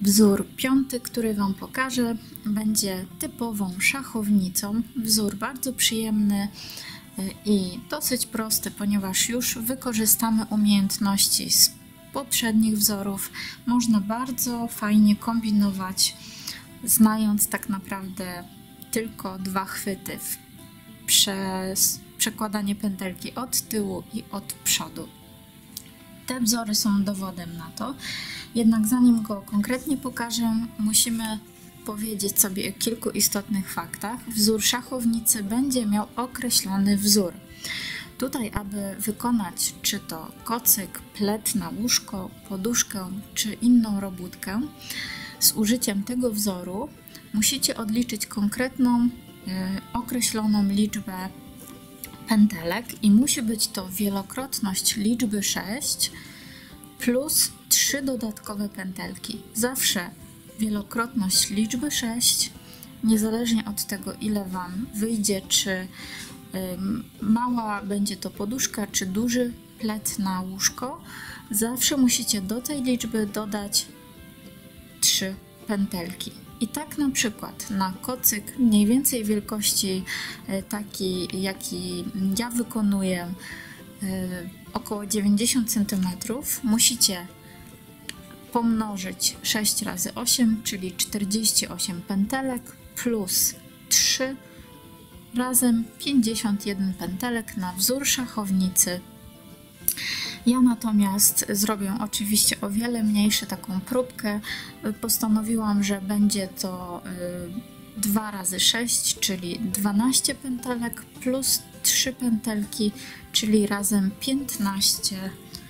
Wzór piąty, który Wam pokażę, będzie typową szachownicą. Wzór bardzo przyjemny i dosyć prosty, ponieważ już wykorzystamy umiejętności z poprzednich wzorów. Można bardzo fajnie kombinować, znając tak naprawdę tylko dwa chwyty przez przekładanie pętelki od tyłu i od przodu. Te wzory są dowodem na to, jednak zanim go konkretnie pokażę, musimy powiedzieć sobie o kilku istotnych faktach. Wzór szachownicy będzie miał określony wzór. Tutaj, aby wykonać czy to kocyk, plet na łóżko, poduszkę czy inną robótkę, z użyciem tego wzoru musicie odliczyć konkretną, określoną liczbę pętelek i musi być to wielokrotność liczby 6 plus 3 dodatkowe pętelki. Zawsze wielokrotność liczby 6, niezależnie od tego, ile Wam wyjdzie, czy mała będzie to poduszka, czy duży plet na łóżko, zawsze musicie do tej liczby dodać 3 pętelki. I tak na przykład na kocyk mniej więcej wielkości taki, jaki ja wykonuję, około 90 cm, musicie pomnożyć 6 razy 8, czyli 48 pętelek plus 3, razem 51 pętelek na wzór szachownicy. Ja natomiast zrobię oczywiście o wiele mniejsze taką próbkę. Postanowiłam, że będzie to 2 razy 6, czyli 12 pętelek plus 3 pętelki, czyli razem 15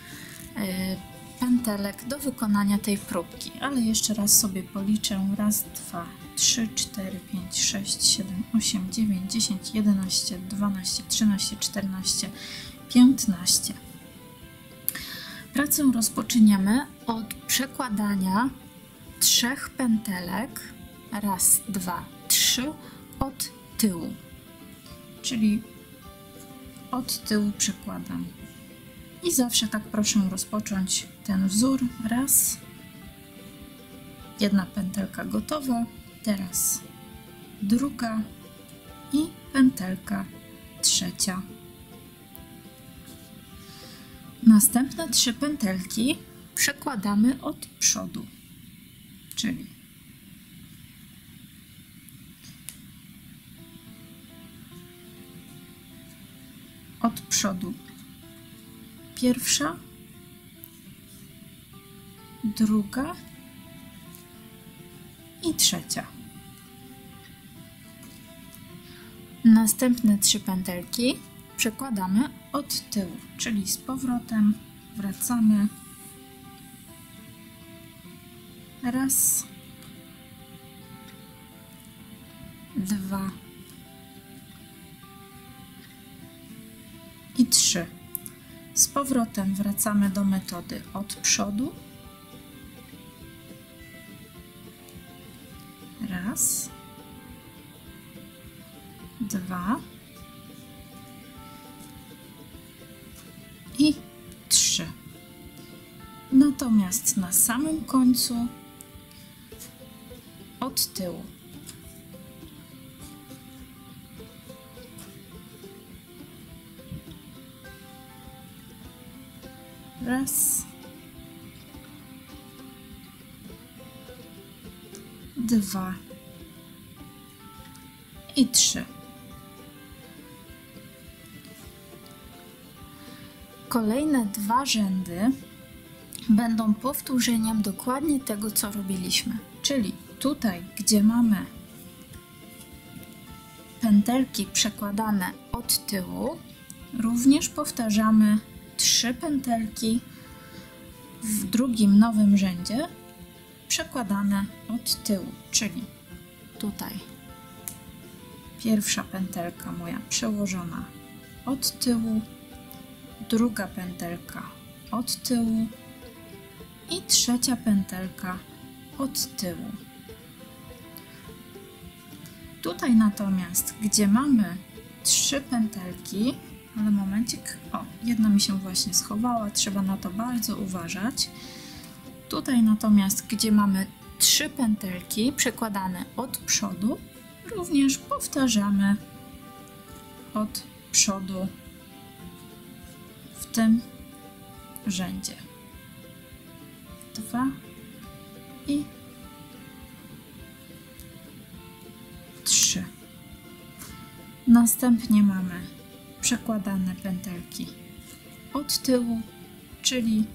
pętelek do wykonania tej próbki. Ale jeszcze raz sobie policzę. Raz, 2, 3, 4, 5, 6, 7, 8, 9, 10, 11, 12, 13, 14, 15. Pracę rozpoczniemy od przekładania 3 pętelek, raz, 2, 3, od tyłu. Czyli od tyłu przekładam. I zawsze tak proszę rozpocząć ten wzór. Raz, jedna pętelka gotowa, teraz druga i pętelka trzecia. Następne 3 pętelki przekładamy od przodu, czyli od przodu pierwsza, druga i trzecia. Następne 3 pętelki przekładamy od tyłu, czyli z powrotem wracamy. Raz, 2 i 3. Z powrotem wracamy do metody od przodu. Raz, 2 i 3. Natomiast na samym końcu od tyłu. Raz, 2 i 3. Kolejne 2 rzędy będą powtórzeniem dokładnie tego, co robiliśmy. Czyli tutaj, gdzie mamy pętelki przekładane od tyłu, również powtarzamy 3 pętelki w drugim nowym rzędzie przekładane od tyłu, czyli tutaj pierwsza pętelka moja przełożona od tyłu, druga pętelka od tyłu i trzecia pętelka od tyłu. Tutaj natomiast, gdzie mamy 3 pętelki, ale momencik, o, jedna mi się właśnie schowała, trzeba na to bardzo uważać. Tutaj natomiast, gdzie mamy 3 pętelki przekładane od przodu również powtarzamy od przodu w tym rzędzie. 2 i 3. Następnie mamy przekładane pętelki od tyłu, czyli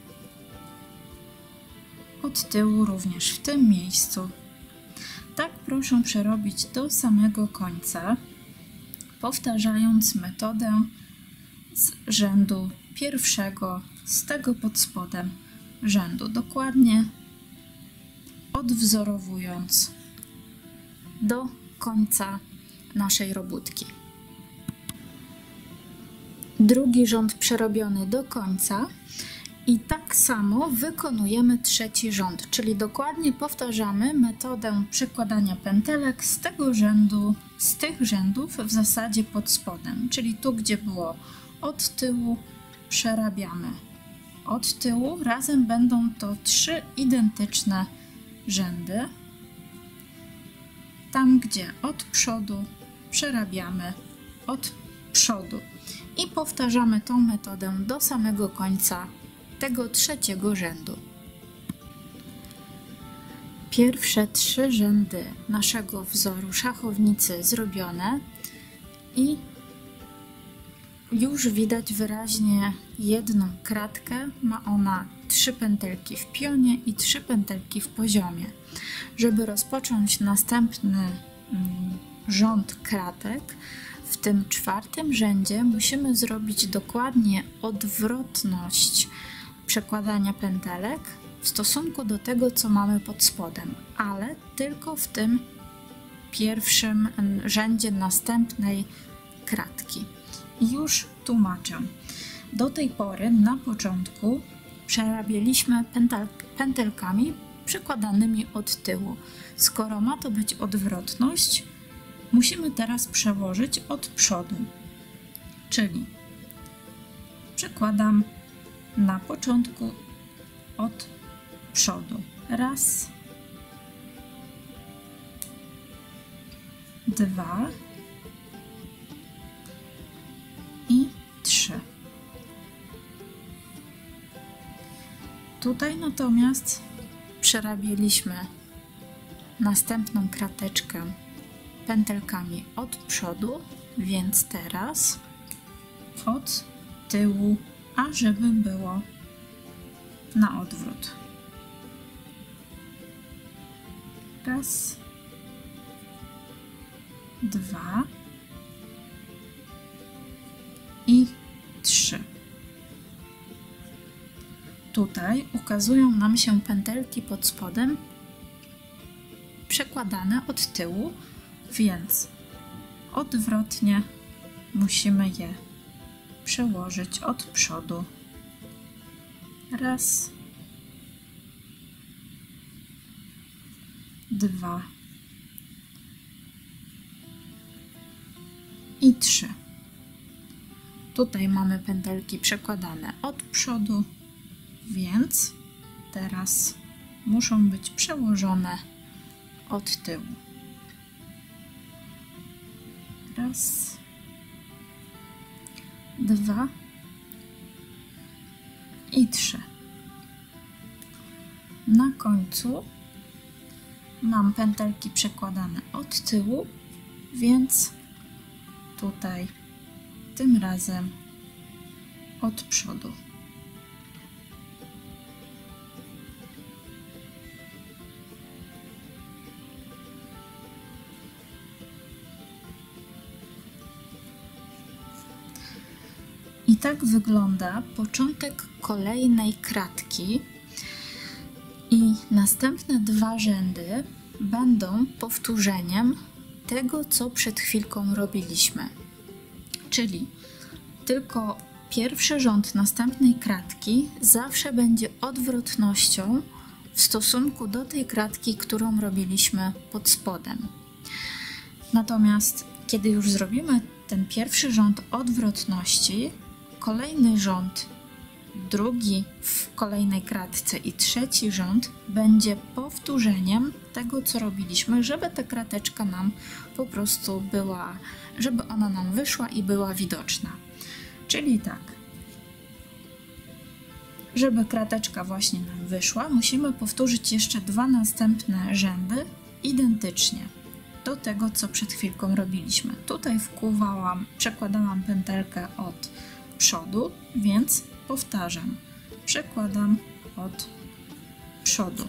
od tyłu również w tym miejscu. Tak proszę przerobić do samego końca, powtarzając metodę z rzędu pierwszego, z tego pod spodem rzędu, dokładnie odwzorowując do końca naszej robótki. Drugi rząd przerobiony do końca i tak samo wykonujemy trzeci rząd, czyli dokładnie powtarzamy metodę przekładania pętelek z tego rzędu, z tych rzędów w zasadzie pod spodem, czyli tu, gdzie było od tyłu, przerabiamy od tyłu, razem będą to 3 identyczne rzędy. Tam, gdzie od przodu, przerabiamy od przodu i powtarzamy tą metodę do samego końca tego trzeciego rzędu. Pierwsze 3 rzędy naszego wzoru szachownicy zrobione i już widać wyraźnie jedną kratkę. Ma ona 3 pętelki w pionie i 3 pętelki w poziomie. Żeby rozpocząć następny rząd kratek, w tym 4. rzędzie musimy zrobić dokładnie odwrotność przekładania pętelek w stosunku do tego, co mamy pod spodem, ale tylko w tym pierwszym rzędzie następnej kratki. I już tłumaczę. Do tej pory na początku przerabialiśmy pętelkami przekładanymi od tyłu. Skoro ma to być odwrotność, musimy teraz przełożyć od przodu, czyli przekładam na początku od przodu. 1, 2 i 3. Tutaj natomiast przerabialiśmy następną krateczkę pętelkami od przodu, więc teraz od tyłu, a żeby było na odwrót. 1, 2 i 3. Tutaj ukazują nam się pętelki pod spodem przekładane od tyłu, więc odwrotnie musimy je przełożyć od przodu. 1, 2 i 3. Tutaj mamy pętelki przekładane od przodu, więc teraz muszą być przełożone od tyłu. 1, 2 i 3. Na końcu mam pętelki przekładane od tyłu, więc tutaj tym razem od przodu. I tak wygląda początek kolejnej kratki i następne 2 rzędy będą powtórzeniem tego, co przed chwilką robiliśmy. Czyli tylko pierwszy rząd następnej kratki zawsze będzie odwrotnością w stosunku do tej kratki, którą robiliśmy pod spodem. Natomiast kiedy już zrobimy ten pierwszy rząd odwrotności, kolejny rząd drugi w kolejnej kratce i trzeci rząd będzie powtórzeniem tego, co robiliśmy, żeby ta krateczka nam po prostu była, żeby ona nam wyszła i była widoczna. Czyli tak, żeby krateczka właśnie nam wyszła, musimy powtórzyć jeszcze 2 następne rzędy identycznie do tego, co przed chwilką robiliśmy. Tutaj przekładałam pętelkę od przodu, więc powtarzam. Przekładam od przodu.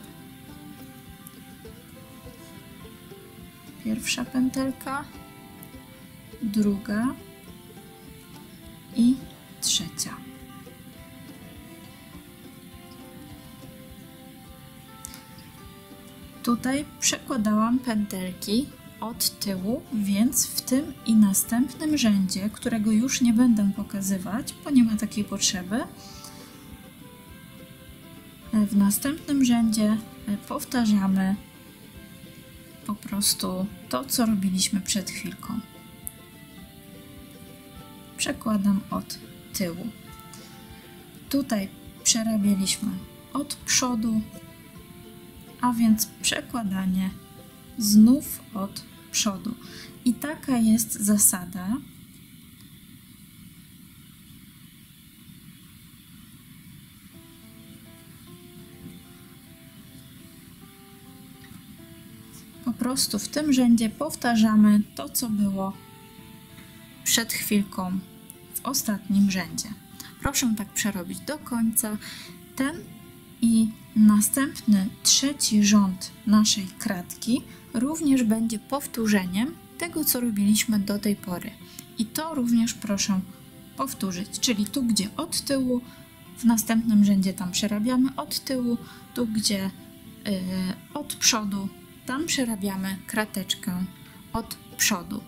Pierwsza pętelka, druga i trzecia. Tutaj przekładałam pętelki od tyłu, więc w tym i następnym rzędzie, którego już nie będę pokazywać, bo nie ma takiej potrzeby, w następnym rzędzie powtarzamy po prostu to, co robiliśmy przed chwilką. Przekładam od tyłu. Tutaj przerabialiśmy od przodu, a więc przekładanie znów od przodu. I taka jest zasada. Po prostu w tym rzędzie powtarzamy to, co było przed chwilką w ostatnim rzędzie. Proszę tak przerobić do końca. Ten i następny trzeci rząd naszej kratki również będzie powtórzeniem tego, co robiliśmy do tej pory. I to również proszę powtórzyć, czyli tu, gdzie od tyłu, w następnym rzędzie tam przerabiamy od tyłu, tu, gdzie od przodu, tam przerabiamy krateczkę od przodu.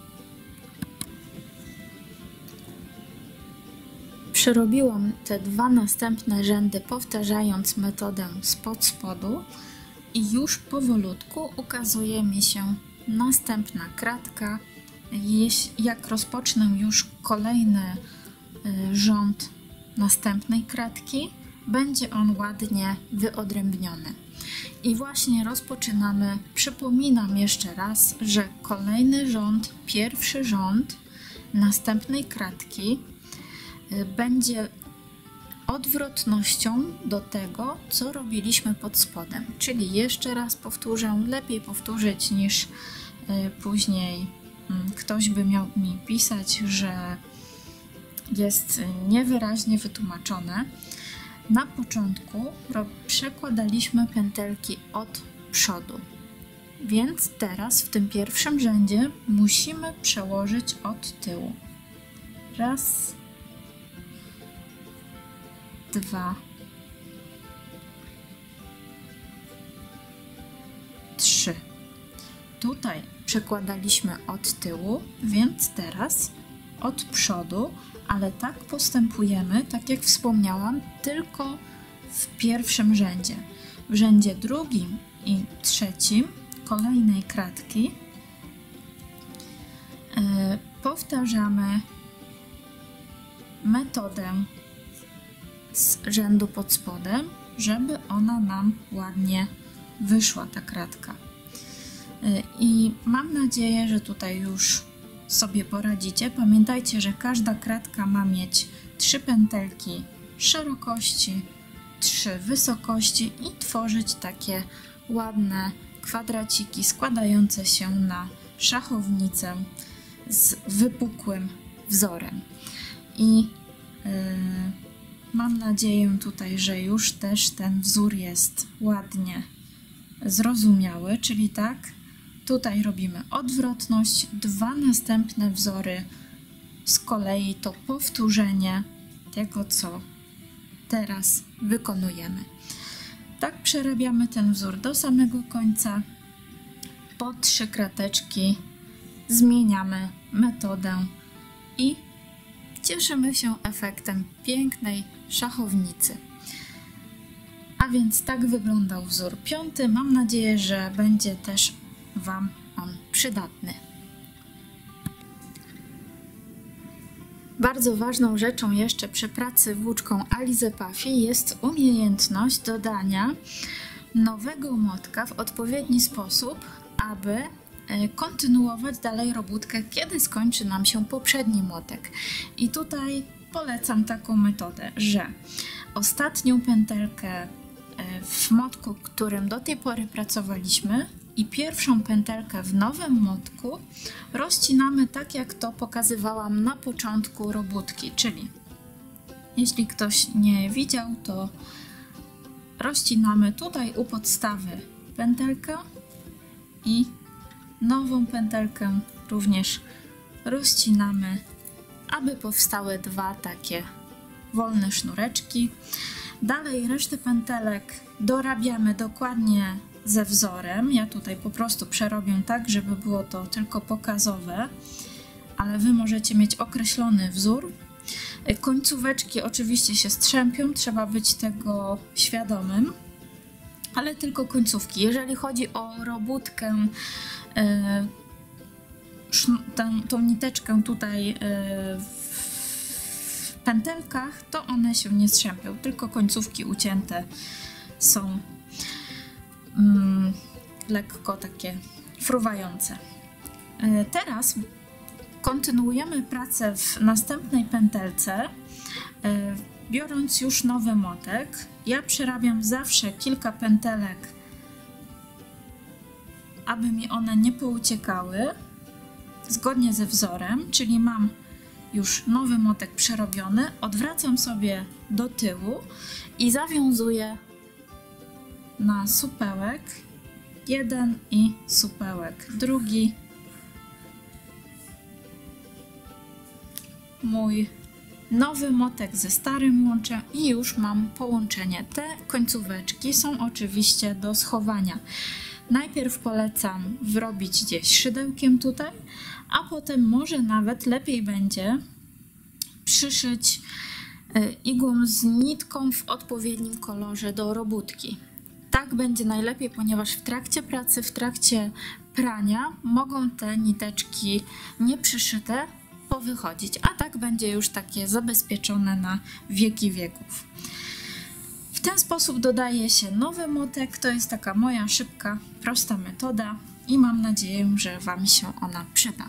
Przerobiłam te 2 następne rzędy, powtarzając metodę spod spodu i już powolutku ukazuje mi się następna kratka. Jak rozpocznę już kolejny rząd następnej kratki, będzie on ładnie wyodrębniony. I właśnie rozpoczynamy. Przypominam jeszcze raz, że kolejny rząd, pierwszy rząd następnej kratki będzie odwrotnością do tego, co robiliśmy pod spodem. Czyli jeszcze raz powtórzę, lepiej powtórzyć niż później ktoś by miał mi pisać, że jest niewyraźnie wytłumaczone. Na początku przekładaliśmy pętelki od przodu, więc teraz w tym pierwszym rzędzie musimy przełożyć od tyłu. Raz, 2, 3. Tutaj przekładaliśmy od tyłu, więc teraz od przodu, ale tak postępujemy, tak jak wspomniałam, tylko w pierwszym rzędzie. W rzędzie drugim i trzecim kolejnej kratki powtarzamy metodę z rzędu pod spodem, żeby ona nam ładnie wyszła, ta kratka. I mam nadzieję, że tutaj już sobie poradzicie. Pamiętajcie, że każda kratka ma mieć 3 pętelki szerokości, 3 wysokości i tworzyć takie ładne kwadraciki składające się na szachownicę z wypukłym wzorem. I mam nadzieję tutaj, że już też ten wzór jest ładnie zrozumiały, czyli tak, tutaj robimy odwrotność, 2 następne wzory, z kolei to powtórzenie tego, co teraz wykonujemy. Tak przerabiamy ten wzór do samego końca. Po 3 krateczki zmieniamy metodę i cieszymy się efektem pięknej szachownicy. A więc tak wyglądał wzór 5. Mam nadzieję, że będzie też Wam on przydatny. Bardzo ważną rzeczą jeszcze przy pracy włóczką Alize Puffy jest umiejętność dodania nowego motka w odpowiedni sposób, aby kontynuować dalej robótkę, kiedy skończy nam się poprzedni młotek. I tutaj polecam taką metodę, że ostatnią pętelkę w młotku, którym do tej pory pracowaliśmy, i pierwszą pętelkę w nowym młotku rozcinamy tak, jak to pokazywałam na początku robótki, czyli jeśli ktoś nie widział, to rozcinamy tutaj u podstawy pętelkę i nową pętelkę również rozcinamy, aby powstały dwa takie wolne sznureczki. Dalej resztę pętelek dorabiamy dokładnie ze wzorem. Ja tutaj po prostu przerobię tak, żeby było to tylko pokazowe, ale Wy możecie mieć określony wzór. Końcóweczki oczywiście się strzępią, trzeba być tego świadomym, ale tylko końcówki. Jeżeli chodzi o robótkę, tą niteczkę tutaj w pętelkach, to one się nie strzępią, tylko końcówki ucięte są lekko takie fruwające. Teraz kontynuujemy pracę w następnej pętelce, biorąc już nowy młotek. Ja przerabiam zawsze kilka pętelek, aby mi one nie pouciekały, zgodnie ze wzorem, czyli mam już nowy młotek przerobiony, odwracam sobie do tyłu i zawiązuję na supełek jeden i supełek drugi mój nowy młotek ze starym łączem i już mam połączenie. Te końcóweczki są oczywiście do schowania. Najpierw polecam wrobić gdzieś szydełkiem tutaj, a potem może nawet lepiej będzie przyszyć igłą z nitką w odpowiednim kolorze do robótki. Tak będzie najlepiej, ponieważ w trakcie pracy, w trakcie prania mogą te niteczki nieprzyszyte powychodzić, a tak będzie już takie zabezpieczone na wieki wieków. W ten sposób dodaje się nowy młotek. To jest taka moja szybka, prosta metoda i mam nadzieję, że Wam się ona przyda.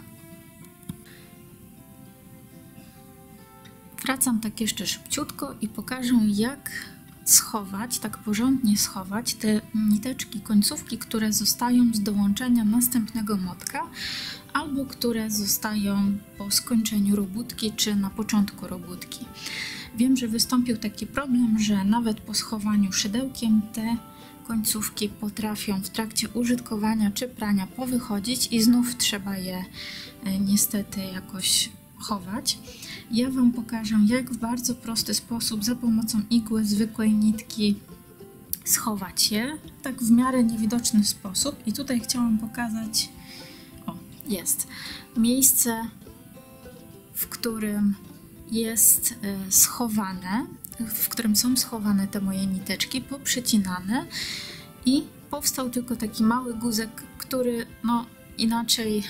Wracam tak jeszcze szybciutko i pokażę, jak schować, tak porządnie schować te niteczki, końcówki, które zostają z dołączenia następnego młotka albo które zostają po skończeniu robótki czy na początku robótki. Wiem, że wystąpił taki problem, że nawet po schowaniu szydełkiem te końcówki potrafią w trakcie użytkowania czy prania powychodzić i znów trzeba je niestety jakoś chować. Ja Wam pokażę, jak w bardzo prosty sposób za pomocą igły, zwykłej nitki schować je, tak w miarę niewidoczny sposób. I tutaj chciałam pokazać, o, jest miejsce, w którym jest schowane, w którym są schowane te moje niteczki, poprzecinane i powstał tylko taki mały guzek, który no inaczej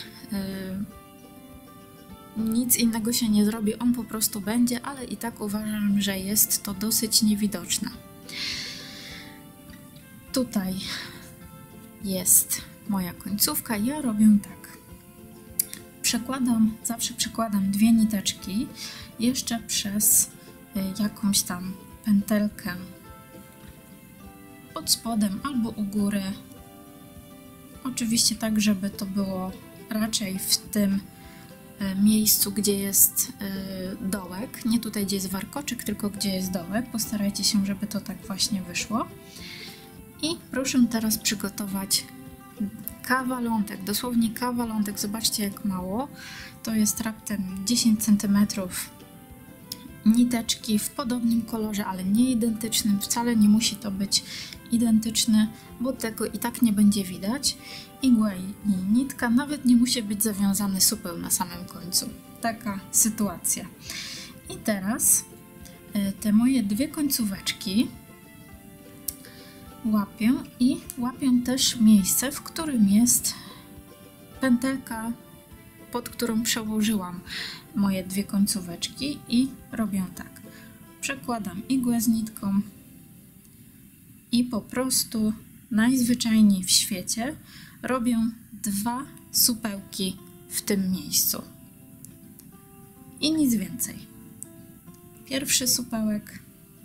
nic innego się nie zrobi, on po prostu będzie, ale i tak uważam, że jest to dosyć niewidoczne. Tutaj jest moja końcówka, ja robię tak. Zawsze przekładam dwie niteczki jeszcze przez jakąś tam pętelkę pod spodem albo u góry. Oczywiście tak, żeby to było raczej w tym miejscu, gdzie jest dołek, nie tutaj, gdzie jest warkoczyk, tylko gdzie jest dołek. Postarajcie się, żeby to tak właśnie wyszło. I proszę teraz przygotować kawalątek, dosłownie kawalątek, zobaczcie jak mało. To jest raptem 10 cm niteczki w podobnym kolorze, ale nie identycznym. Wcale nie musi to być identyczny, bo tego i tak nie będzie widać. Igła i nitka, nawet nie musi być zawiązany supeł na samym końcu. Taka sytuacja. I teraz te moje dwie końcóweczki łapię i łapię też miejsce, w którym jest pętelka pod którą przełożyłam moje dwie końcóweczki i robię tak. Przekładam igłę z nitką i po prostu najzwyczajniej w świecie robię 2 supełki w tym miejscu. I nic więcej. Pierwszy supełek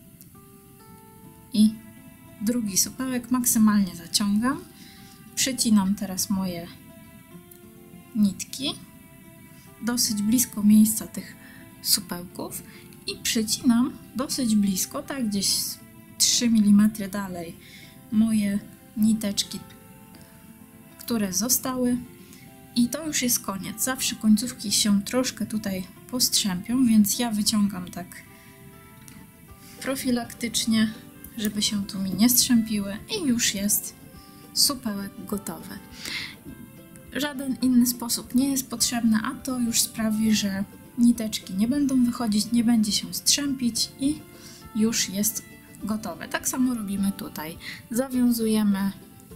i drugi supełek maksymalnie zaciągam. Przycinam teraz moje nitki dosyć blisko miejsca tych supełków i przycinam dosyć blisko, tak gdzieś 3 mm dalej, moje niteczki, które zostały. I to już jest koniec. Zawsze końcówki się troszkę tutaj postrzępią, więc ja wyciągam tak profilaktycznie, żeby się tu mi nie strzępiły i już jest supełek gotowy. Żaden inny sposób nie jest potrzebny, a to już sprawi, że niteczki nie będą wychodzić, nie będzie się strzępić i już jest gotowe. Tak samo robimy tutaj. Zawiązujemy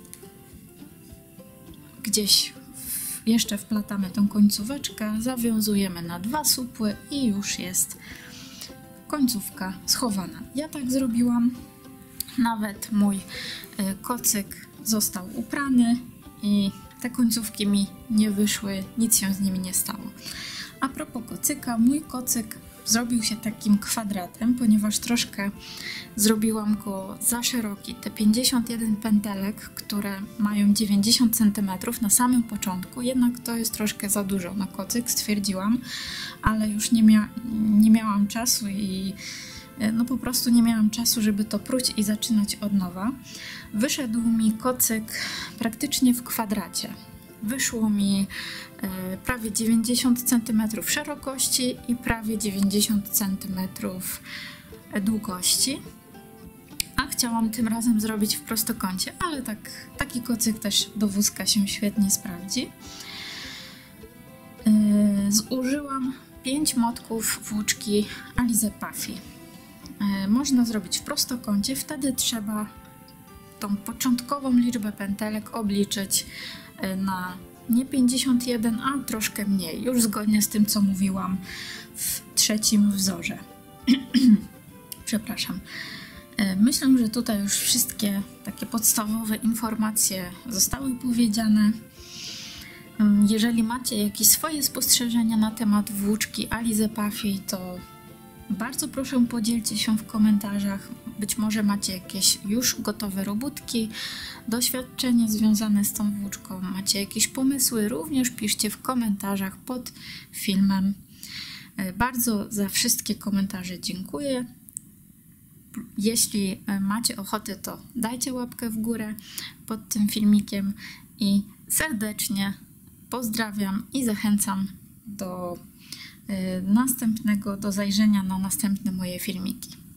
gdzieś, jeszcze wplatamy tą końcóweczkę, zawiązujemy na 2 supły i już jest końcówka schowana. Ja tak zrobiłam. Nawet mój kocyk został uprany i te końcówki mi nie wyszły, nic się z nimi nie stało. A propos kocyka, mój kocyk zrobił się takim kwadratem, ponieważ troszkę zrobiłam go za szeroki. Te 51 pętelek, które mają 90 cm na samym początku, jednak to jest troszkę za dużo na kocyk, stwierdziłam, ale już nie miałam czasu i no po prostu nie miałam czasu, żeby to pruć i zaczynać od nowa. Wyszedł mi kocyk praktycznie w kwadracie. Wyszło mi prawie 90 cm szerokości i prawie 90 cm długości. A chciałam tym razem zrobić w prostokącie, ale taki kocyk też do wózka się świetnie sprawdzi. Zużyłam 5 motków włóczki Alize Puffy. Można zrobić w prostokącie, wtedy trzeba tą początkową liczbę pętelek obliczyć na nie 51, a troszkę mniej, już zgodnie z tym, co mówiłam w trzecim wzorze. Przepraszam. Myślę, że tutaj już wszystkie takie podstawowe informacje zostały powiedziane. Jeżeli macie jakieś swoje spostrzeżenia na temat włóczki Alize Puffy, to bardzo proszę, podzielcie się w komentarzach. Być może macie jakieś już gotowe robótki, doświadczenie związane z tą włóczką, macie jakieś pomysły, również piszcie w komentarzach pod filmem. Bardzo za wszystkie komentarze dziękuję. Jeśli macie ochotę, to dajcie łapkę w górę pod tym filmikiem i serdecznie pozdrawiam i zachęcam do zajrzenia na następne moje filmiki.